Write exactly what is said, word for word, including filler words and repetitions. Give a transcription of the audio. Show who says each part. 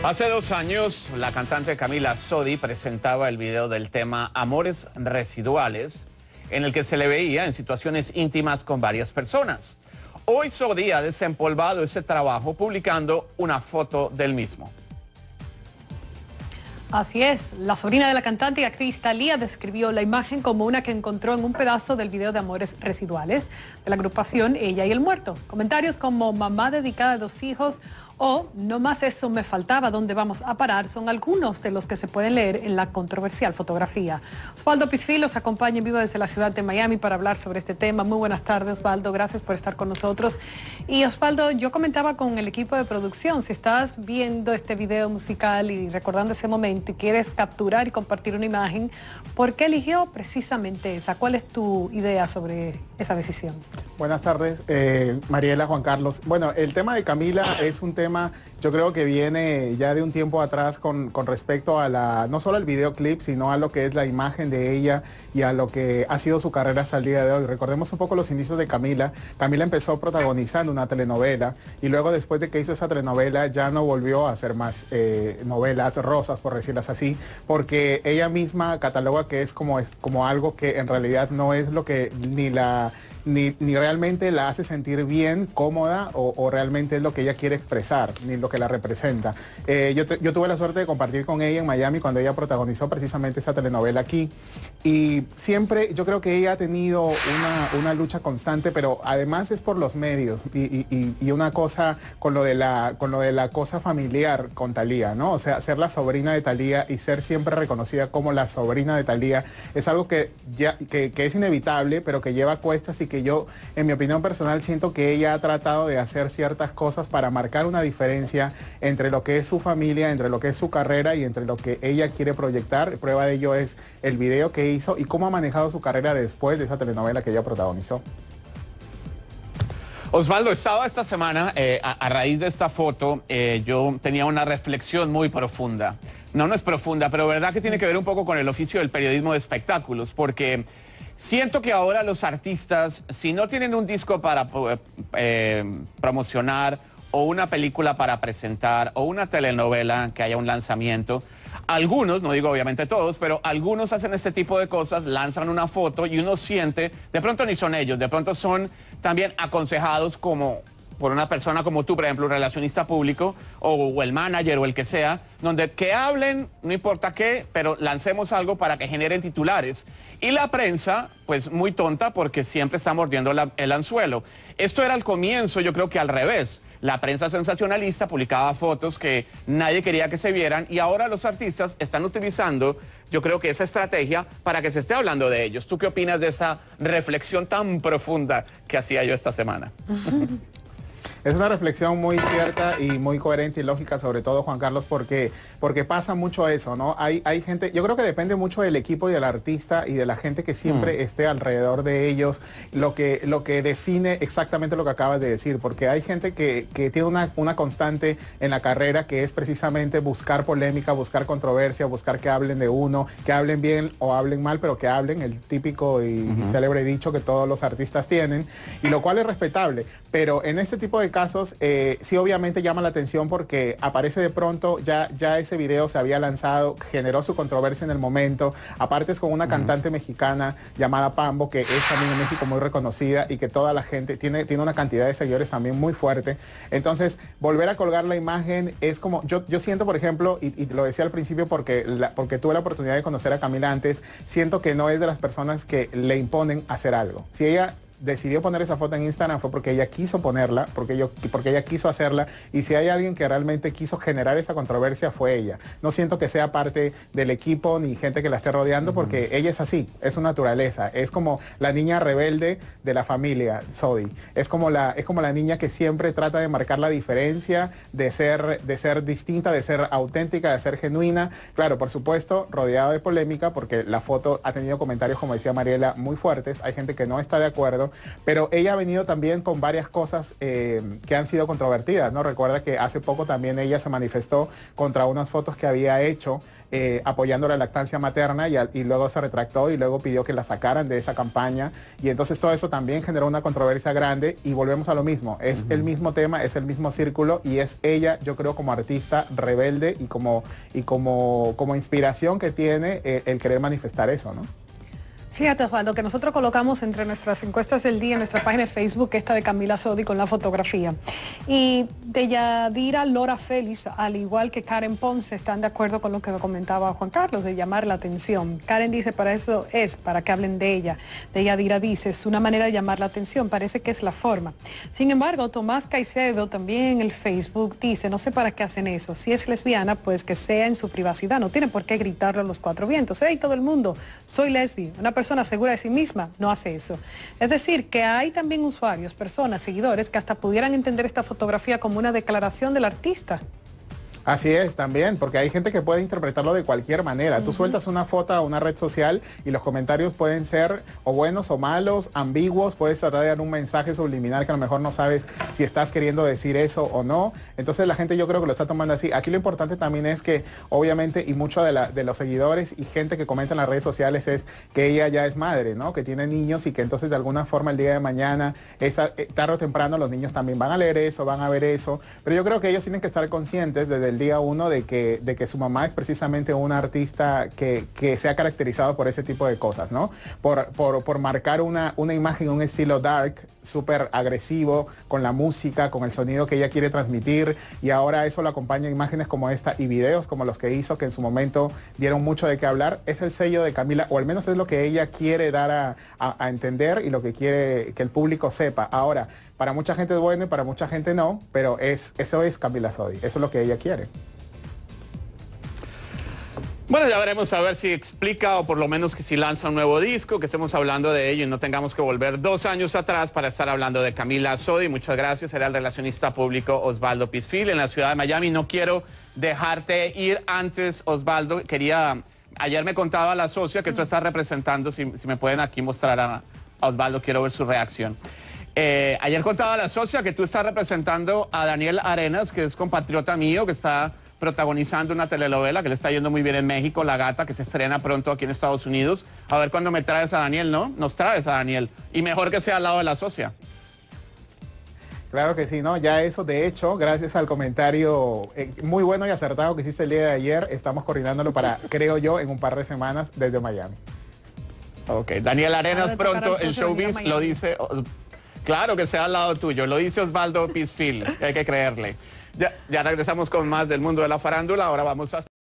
Speaker 1: Hace dos años, la cantante Camila Sodi presentaba el video del tema Amores Residuales, en el que se le veía en situaciones íntimas con varias personas. Hoy Sodi ha desempolvado ese trabajo publicando una foto del mismo.
Speaker 2: Así es, la sobrina de la cantante y actriz Thalía describió la imagen como una que encontró en un pedazo del video de Amores Residuales de la agrupación Ella y el Muerto. Comentarios como mamá dedicada a dos hijos o no más eso me faltaba, ¿dónde vamos a parar? Son algunos de los que se pueden leer en la controversial fotografía. Osvaldo Pisfil los acompaña en vivo desde la ciudad de Miami para hablar sobre este tema. Muy buenas tardes, Osvaldo, gracias por estar con nosotros. Y Osvaldo, yo comentaba con el equipo de producción, si estás viendo este video musical y recordando ese momento y quieres capturar y compartir una imagen, ¿por qué eligió precisamente esa? ¿Cuál es tu idea sobre esa decisión?
Speaker 3: Buenas tardes, eh, Mariela, Juan Carlos. Bueno, el tema de Camila es un tema tema yo creo que viene ya de un tiempo atrás con, con respecto a la, no solo al videoclip, sino a lo que es la imagen de ella y a lo que ha sido su carrera hasta el día de hoy. Recordemos un poco los inicios de Camila. Camila empezó protagonizando una telenovela y luego después de que hizo esa telenovela ya no volvió a hacer más eh, novelas rosas, por decirlas así, porque ella misma cataloga que es como, es como algo que en realidad no es lo que ni la... Ni, ni realmente la hace sentir bien, cómoda, o, o realmente es lo que ella quiere expresar, ni lo que la representa. Eh, yo, te, yo tuve la suerte de compartir con ella en Miami cuando ella protagonizó precisamente esa telenovela aquí. Y siempre yo creo que ella ha tenido una, una lucha constante, pero además es por los medios y, y, y una cosa con lo, de la, con lo de la cosa familiar con Thalía, ¿no? O sea, ser la sobrina de Thalía y ser siempre reconocida como la sobrina de Thalía es algo que, ya, que, que es inevitable, pero que lleva cuestas y que que yo, en mi opinión personal, siento que ella ha tratado de hacer ciertas cosas para marcar una diferencia entre lo que es su familia, entre lo que es su carrera y entre lo que ella quiere proyectar. Prueba de ello es el video que hizo y cómo ha manejado su carrera después de esa telenovela que ella protagonizó.
Speaker 1: Osvaldo, estaba esta semana, eh, a, a raíz de esta foto, eh, yo tenía una reflexión muy profunda. No, no es profunda, pero verdad que tiene que ver un poco con el oficio del periodismo de espectáculos, porque siento que ahora los artistas, si no tienen un disco para eh, promocionar o una película para presentar o una telenovela que haya un lanzamiento, algunos, no digo obviamente todos, pero algunos hacen este tipo de cosas, lanzan una foto y uno siente, de pronto ni son ellos, de pronto son también aconsejados como por una persona como tú, por ejemplo, un relacionista público o, o el manager o el que sea, donde que hablen, no importa qué, pero lancemos algo para que generen titulares. Y la prensa, pues muy tonta porque siempre está mordiendo la, el anzuelo. Esto era al comienzo, yo creo que al revés. La prensa sensacionalista publicaba fotos que nadie quería que se vieran y ahora los artistas están utilizando, yo creo que esa estrategia para que se esté hablando de ellos. ¿Tú qué opinas de esa reflexión tan profunda que hacía yo esta semana?
Speaker 3: Es una reflexión muy cierta y muy coherente y lógica, sobre todo, Juan Carlos, porque, porque pasa mucho eso, ¿no? Hay, hay gente, yo creo que depende mucho del equipo y del artista y de la gente que siempre mm. esté alrededor de ellos, lo que, lo que define exactamente lo que acabas de decir, porque hay gente que, que tiene una, una constante en la carrera que es precisamente buscar polémica, buscar controversia, buscar que hablen de uno, que hablen bien o hablen mal, pero que hablen, el típico y, uh-huh. y célebre dicho que todos los artistas tienen, y lo cual es respetable, pero en este tipo de casos, eh, sí obviamente llama la atención porque aparece de pronto, ya, ya ese video se había lanzado, generó su controversia en el momento, aparte es con una uh-huh. cantante mexicana llamada Pambo, que es también en México muy reconocida y que toda la gente tiene, tiene una cantidad de seguidores también muy fuerte. Entonces, volver a colgar la imagen es como, yo, yo siento, por ejemplo, y, y lo decía al principio porque, la, porque tuve la oportunidad de conocer a Camila antes, siento que no es de las personas que le imponen hacer algo. Si ella decidió poner esa foto en Instagram fue porque ella quiso ponerla, porque, yo, porque ella quiso hacerla, y si hay alguien que realmente quiso generar esa controversia fue ella. No siento que sea parte del equipo ni gente que la esté rodeando, uh-huh. porque ella es así, es su naturaleza, es como la niña rebelde de la familia Sodi, es como la, es como la niña que siempre trata de marcar la diferencia, de ser, de ser distinta, de ser auténtica, de ser genuina, claro, por supuesto, rodeada de polémica, porque la foto ha tenido comentarios, como decía Mariela, muy fuertes, hay gente que no está de acuerdo, acuerdo, pero ella ha venido también con varias cosas eh, que han sido controvertidas, ¿no? Recuerda que hace poco también ella se manifestó contra unas fotos que había hecho eh, apoyando la lactancia materna y, y luego se retractó y luego pidió que la sacaran de esa campaña, y entonces todo eso también generó una controversia grande, y volvemos a lo mismo, es uh-huh. el mismo tema, es el mismo círculo, y es ella, yo creo, como artista rebelde y como, y como, como inspiración que tiene eh, el querer manifestar eso, ¿no?
Speaker 2: Fíjate, Osvaldo, que nosotros colocamos entre nuestras encuestas del día en nuestra página de Facebook esta de Camila Sodi con la fotografía. Y de Yadira Lora Félix, al igual que Karen Ponce, están de acuerdo con lo que comentaba Juan Carlos, de llamar la atención. Karen dice, para eso es, para que hablen de ella. De Yadira dice, es una manera de llamar la atención, parece que es la forma. Sin embargo, Tomás Caicedo también en el Facebook dice, no sé para qué hacen eso. Si es lesbiana, pues que sea en su privacidad, no tienen por qué gritarlo a los cuatro vientos. ¡Hey, todo el mundo! Soy lesbi. Una persona persona segura de sí misma no hace eso. Es decir, que hay también usuarios, personas, seguidores que hasta pudieran entender esta fotografía como una declaración del artista.
Speaker 3: Así es, también, porque hay gente que puede interpretarlo de cualquier manera. Uh-huh. Tú sueltas una foto a una red social y los comentarios pueden ser o buenos o malos, ambiguos, puedes tratar de dar un mensaje subliminal que a lo mejor no sabes si estás queriendo decir eso o no. Entonces la gente yo creo que lo está tomando así. Aquí lo importante también es que, obviamente, y mucho de, la, de los seguidores y gente que comenta en las redes sociales es que ella ya es madre, ¿no? Que tiene niños y que entonces de alguna forma el día de mañana, esa, tarde o temprano, los niños también van a leer eso, van a ver eso. Pero yo creo que ellos tienen que estar conscientes desde el día uno de que, de que su mamá es precisamente una artista que, que se ha caracterizado por ese tipo de cosas, ¿no? Por, por, por marcar una, una imagen, un estilo dark, súper agresivo, con la música, con el sonido que ella quiere transmitir, y ahora eso lo acompaña imágenes como esta y videos como los que hizo, que en su momento dieron mucho de qué hablar. Es el sello de Camila, o al menos es lo que ella quiere dar a, a, a entender y lo que quiere que el público sepa. Ahora, para mucha gente es bueno y para mucha gente no, pero es, eso es Camila Sodi, eso es lo que ella quiere.
Speaker 1: Bueno, ya veremos a ver si explica, o por lo menos que si lanza un nuevo disco, que estemos hablando de ello y no tengamos que volver dos años atrás para estar hablando de Camila Sodi. Muchas gracias, era el relacionista público Osvaldo Pisfil en la ciudad de Miami. No quiero dejarte ir antes, Osvaldo. Quería, ayer me contaba la socia que tú estás representando, si, si me pueden aquí mostrar a, a Osvaldo, quiero ver su reacción. Eh, ayer contaba la socia que tú estás representando a Daniel Arenas, que es compatriota mío, que está protagonizando una telenovela que le está yendo muy bien en México, La Gata, que se estrena pronto aquí en Estados Unidos. A ver cuándo me traes a Daniel, ¿no? Nos traes a Daniel. Y mejor que sea al lado de la socia.
Speaker 3: Claro que sí, ¿no? Ya eso, de hecho, gracias al comentario eh, muy bueno y acertado que hiciste el día de ayer, estamos coordinándolo para, creo yo, en un par de semanas desde Miami.
Speaker 1: Ok, Daniel Arenas pronto en Showbiz lo dice... Claro que sea al lado tuyo, lo dice Osvaldo Pisfil, hay que creerle. Ya, ya regresamos con más del mundo de la farándula, ahora vamos a...